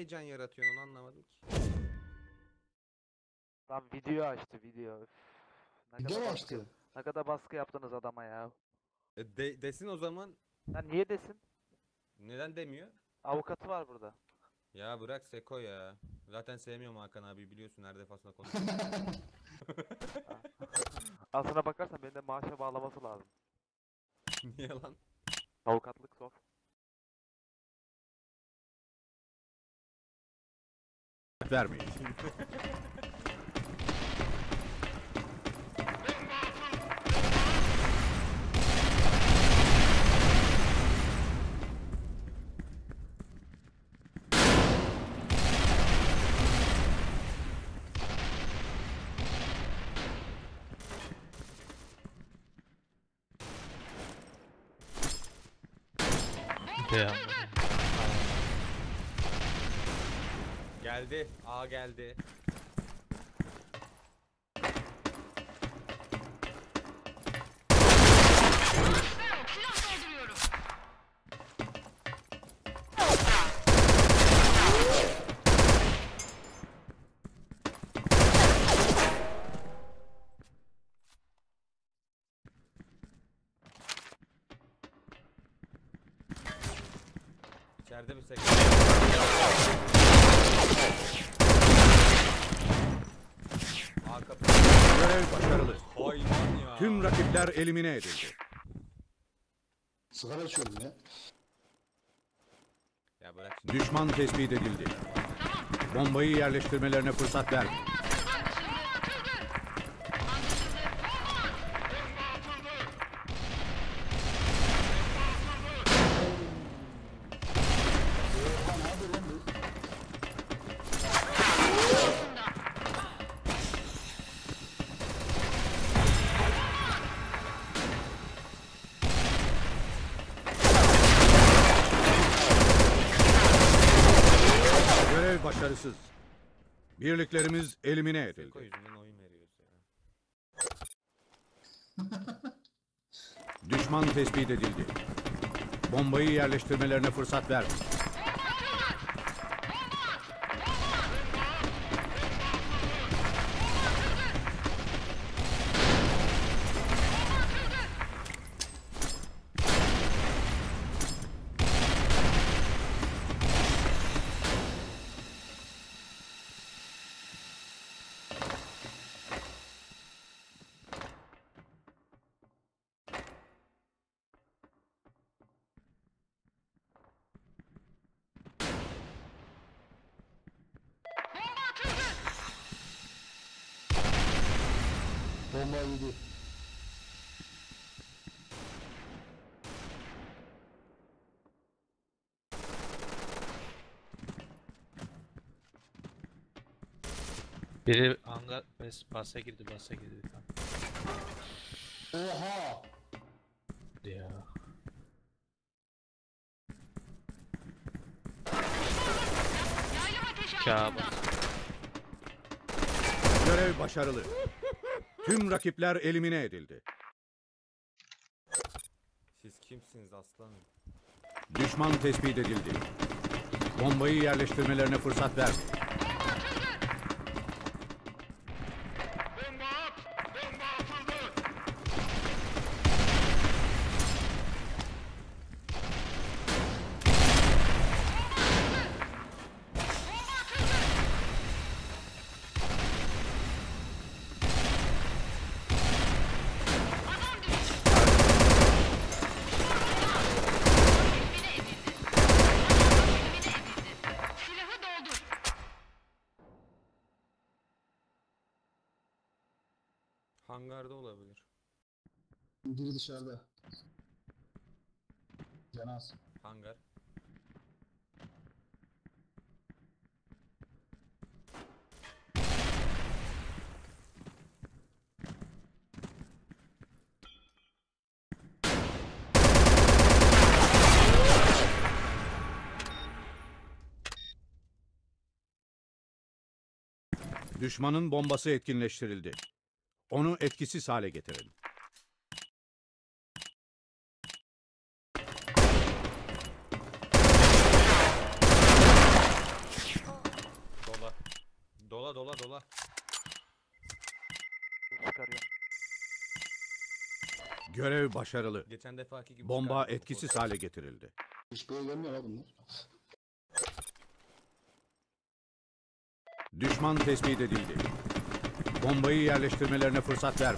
heyecan yaratıyorsun onu anlamadım ki. Lan video açtı video. Üf. Video mu açtı? Ne kadar baskı yaptınız adama ya. Desin o zaman. Lan niye desin? Neden demiyor? Avukatı var burada. Ya bırak Seko ya. Zaten sevmiyorum Hakan abi biliyorsun her defasında konuşuyorum. Aslına bakarsan beni de maaşa bağlaması lazım. Niye lan? Avukatlık zor. Vermeyin. Geldi. A geldi. İçeride bir Seko. A kapı. Görev başarılı. Hayvan ya. Tüm rakipler elimine edildi. Sigara içiyorum ya. Ya bırak şimdi. Düşman tespit edildi. Bombayı yerleştirmelerine fırsat ver. Görev başarısız. Birliklerimiz elimine Seko edildi. yüzünden oyun veriyoruz ya. Düşman tespit edildi. Bombayı yerleştirmelerine fırsat ver. Bomba yedi. Biri hangar basa girdi Oha! ya. Kabus. Görev başarılı. Tüm rakipler elimine edildi. Siz kimsiniz aslanım? Düşman tespit edildi. Bombayı yerleştirmelerine fırsat ver. Hangarda olabilir. Biri dışarıda. Canaz. Hangar. Düşmanın bombası etkinleştirildi. Onu etkisiz hale getirin. Sola. Dur, çıkarıyorum. Görev başarılı. Geçen defaki gibi Bomba çıkardım bu etkisiz kodu. hale getirildi. Hiç böyle gelmiyor ha bunlar. Düşman tespit edildi. Bombayı yerleştirmelerine fırsat verme.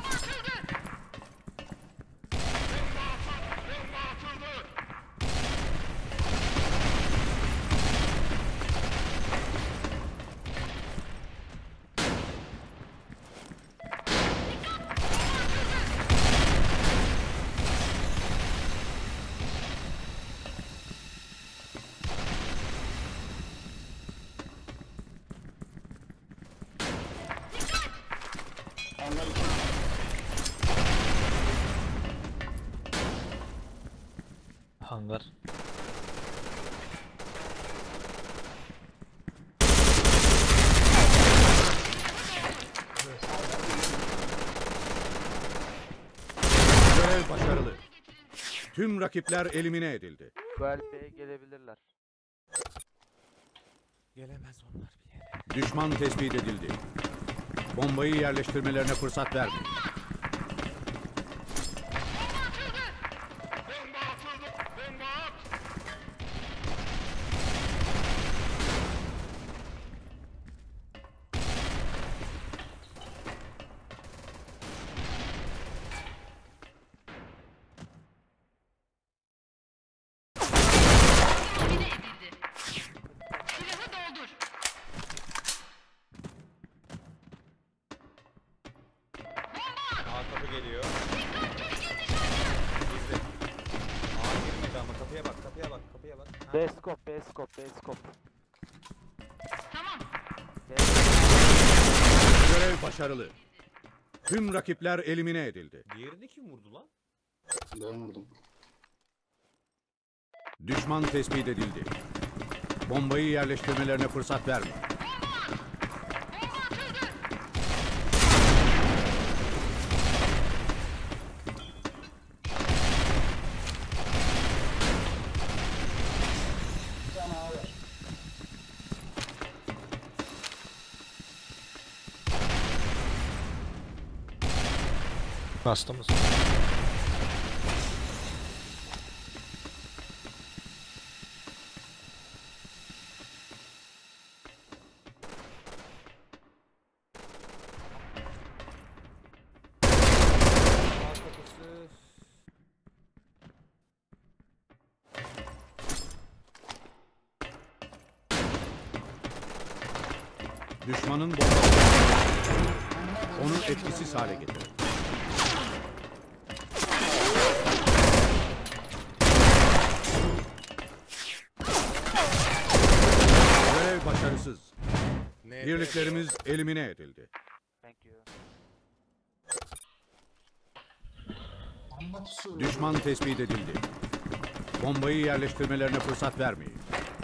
Hangar iki. Hangar. Görev başarılı. Tüm rakipler elimine edildi. Bu B'ye gelebilirler. Gelemez onlar bir yere. Düşman tespit edildi. Bombayı yerleştirmelerine fırsat verme. Elimine edildi. Silahı doldur. A kapı geliyor. Bizde. A girmedi ama kapıya bak, kapıya bak, kapıya bak. Ha. B scope, B scope, B scope. Tamam. Görev başarılı. Tüm rakipler elimine edildi. Diğerini kim vurdu lan? Ben vurdum. Düşman tespit edildi. Bombayı yerleştirmelerine fırsat verme. Bir tane A var. Bastı mı? A kapısı. Düşmanın bombası. Onu etkisiz hale getir. Görev başarısız. Ne? Birliklerimiz elimine edildi. Thank you. Amma pusuyor. Düşman tespit edildi. Bombayı yerleştirmelerine fırsat vermeyin.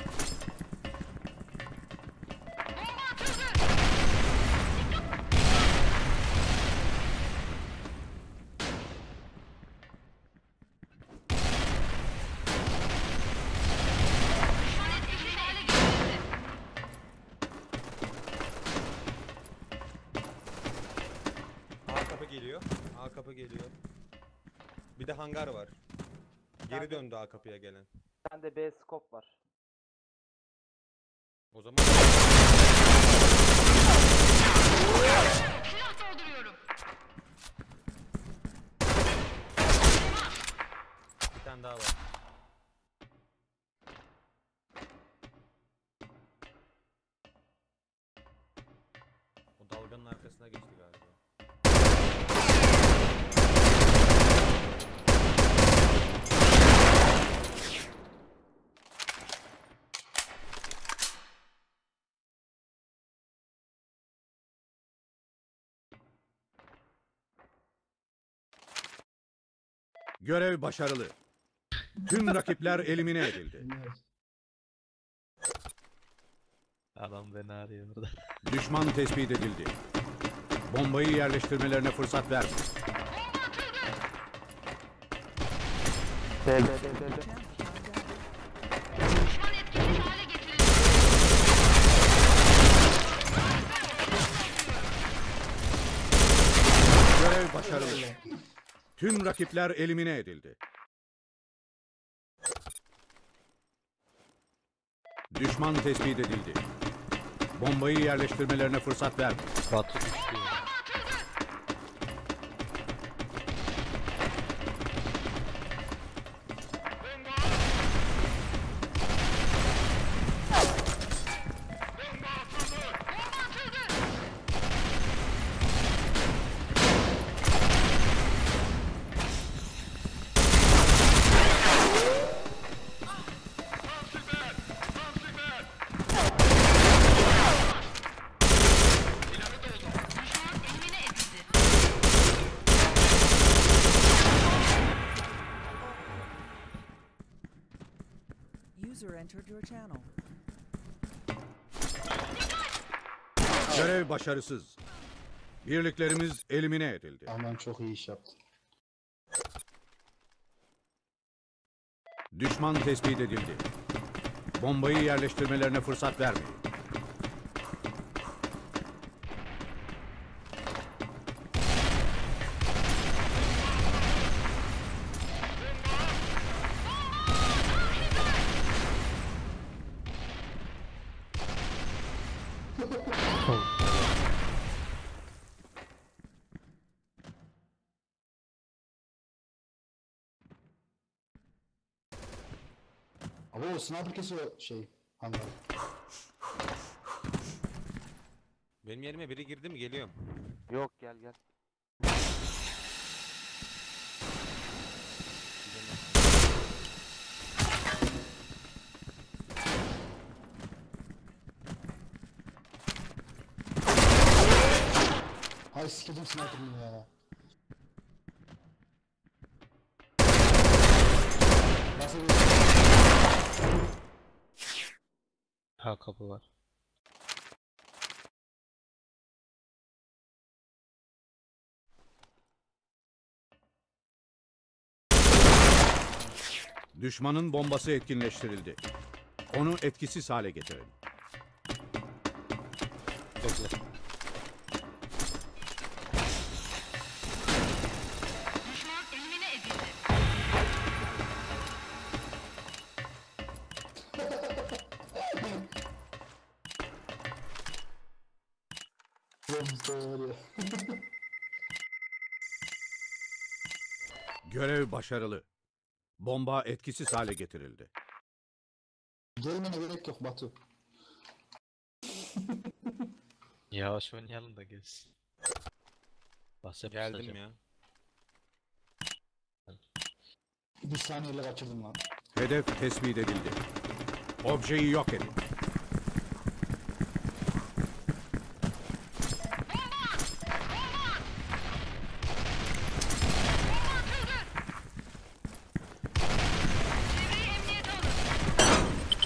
Düşman etkisiz hale getirildi. A kapı geliyor. A kapı geliyor. Bir de hangar var. Geri döndü A kapıya gelen. Bir tane de B scope var. O zaman Silah dolduruyorum. bir tane daha var. O dalganın arkasına geçti galiba. Görev başarılı. Tüm rakipler elimine edildi. Evet. Adam beni arıyor burada. Düşman tespit edildi. Bombayı yerleştirmelerine fırsat verme. B, B, B, B, B. Düşman etkisiz hale getirildi. Tüm rakipler elimine edildi. Düşman tespit edildi. Bombayı yerleştirmelerine fırsat verme. Batu düştü ya. Düşman elimine edildi. User entered your channel. Görev başarısız. Birliklerimiz elimine edildi. Aman çok iyi iş yaptın. Düşman tespit edildi. Bombayı yerleştirmelerine fırsat vermeyin. Ama o sniper kesiyor şey. Hangar. Benim yerime biri girdi mi? Geliyorum. Yok, gel gel. Hay sikedim sniper'ını ya. Nasıl bir... Ha, kapı var. Düşmanın bombası etkinleştirildi. Onu etkisiz hale getirin. Bekle. Düşman elimine edildi. Görev başarılı. Bomba etkisiz hale getirildi. Gelmene gerek yok Batu. Yavaş oynayalım da gelsin. Geldim ya. Bir saniyeyle kaçırdım lan. Hedef tespit edildi. Objeyi yok edin. Çevreyi emniyete alın.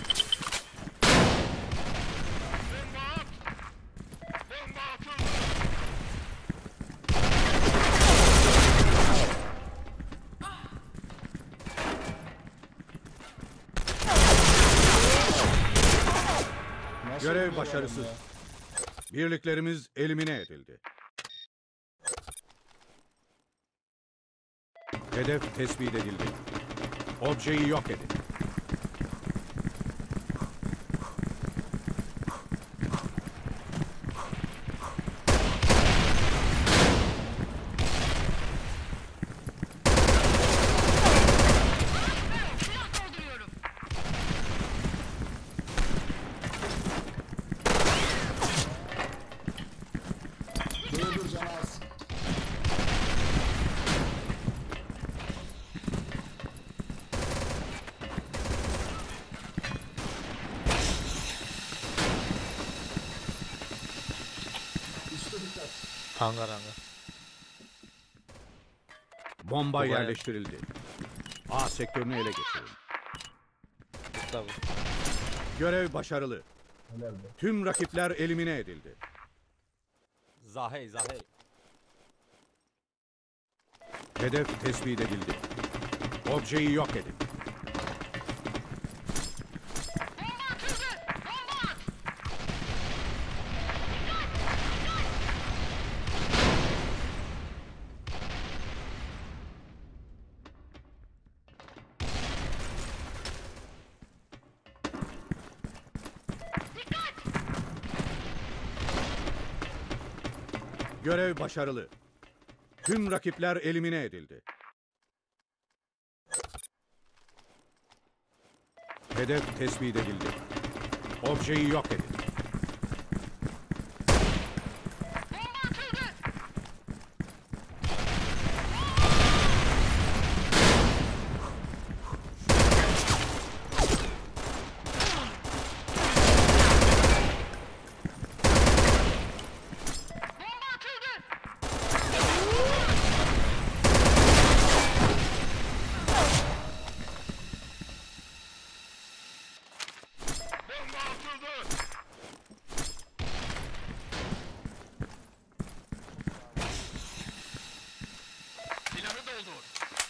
Nasıl Görev oluyor başarısız. oğlum ya? Birliklerimiz elimine edildi. Hedef tespit edildi. Objeyi yok edin. Silah dolduruyorum. Dur canı az. Üste dikkat. Hangar hangar. Bomba Kolay. yerleştirildi. A sektörünü ele geçirin. Tabii. Görev başarılı. Tüm rakipler elimine edildi. Zahey Zahey. Hedef tespit edildi. Objeyi yok edin. Bomba atıldı. Bomba at. Görev başarılı. Tüm rakipler elimine edildi. Hedef tespit edildi. Objeyi yok edin. Bomba atıldı. Bomba atıldı. Bomba atıldı. Silahı doldur.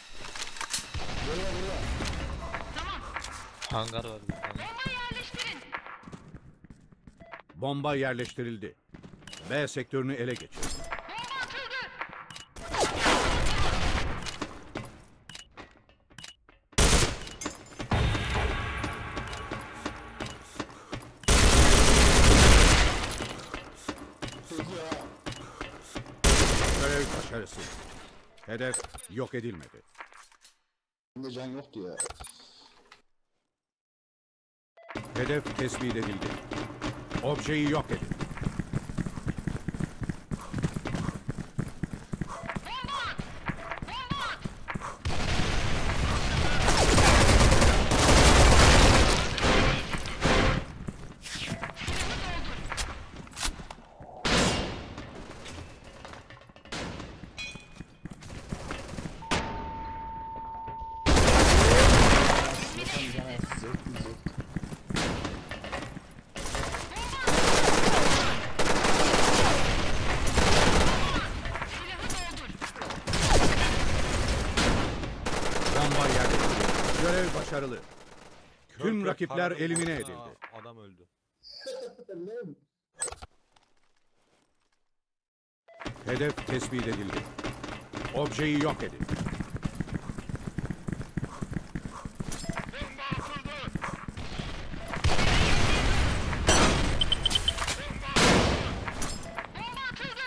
Tamam. Hangar var bir tane. Bomba yerleştirin. Bomba yerleştirildi. B sektörünü ele geçir. Bomba atıldı. Görev başarısız. Hedef yok edilmedi. Bende can yoktu ya. Hedef tespit edildi. Objeyi yok edin. Bomba at. Bomba at. Silahı doldur. Bomba yerleştirildi. Görev başarılı. Tüm Kör rakipler taradım, elimine aa, edildi. Adam öldü. Hedef tespit edildi. Objeyi yok edin. Bomba atıldı. Bomba atıldı.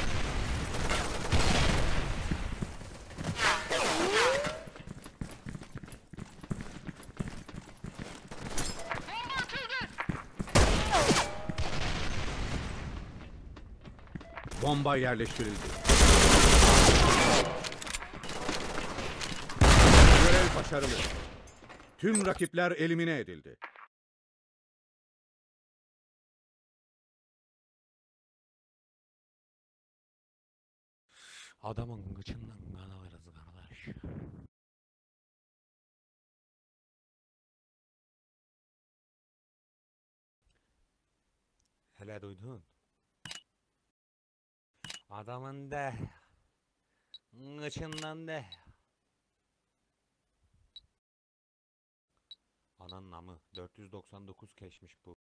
Bomba atıldı. Bomba yerleştirildi. Görev başarılı. Tüm rakipler elimine edildi. Adamın gıçından kan alırız kardeş. Hele duydun. Adamın de gıçından de. Anan namı 499 keşmiş bu.